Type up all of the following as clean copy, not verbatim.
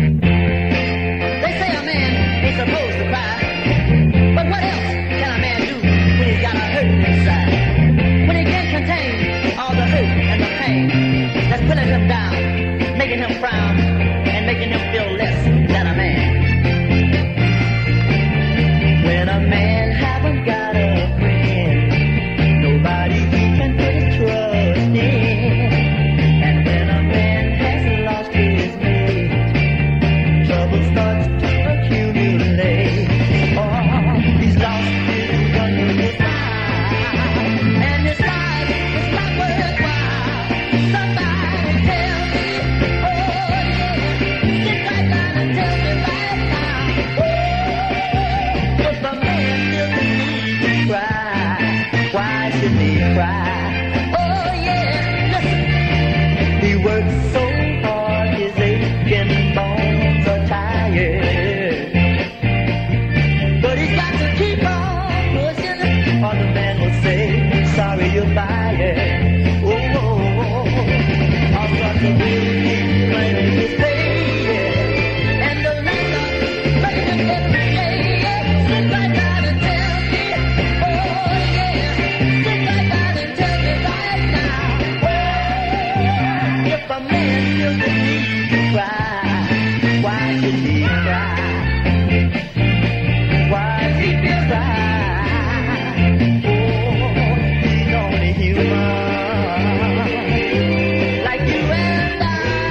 They say a man ain't supposed to cry, but what else can a man do when he's got a hurt inside? When he can't contain all the hurt and the pain that's pulling him down, making him frown, and making him feel less than a man. When a man haven't got a friend, nobody he can put his trust in. And when a man has lost his mate, trouble starts to accumulate. Oh, he's lost his gun in his mind, and his life is not worthwhile. Somebody tell me, oh yeah, sit right down and tell me right now. Oh, if a man feels the need to cry, why should he cry? Oh yeah, listen, he works so hard, his aching bones are tired. But he's got to keep on pushing, or the man will say, sorry you're fired. Oh, oh, oh. I've got to really keep running his pay, yeah. And the landlord making him every day, yeah. Sit right down and tell me, oh yeah. Sit right down and tell me right now, oh, if a man feels the need to cry, why should he cry? Why he feel cry? Oh, he's only human, like you and I.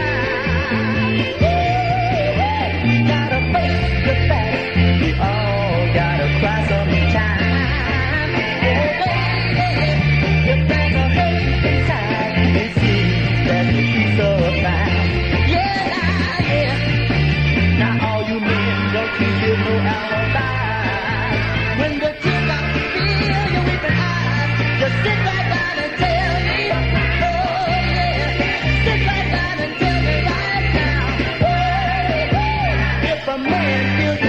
We gotta face the fact, we all gotta cry sometime. Oh baby, if there's a hurt inside, it seems that the truth of fine. Yeah, yeah. Now all you men, don't you give no alibi. When the teardrops fill your weeping eyes, just sit right down and tell me, oh yeah. Sit right down and tell me right now, oh, if a man feels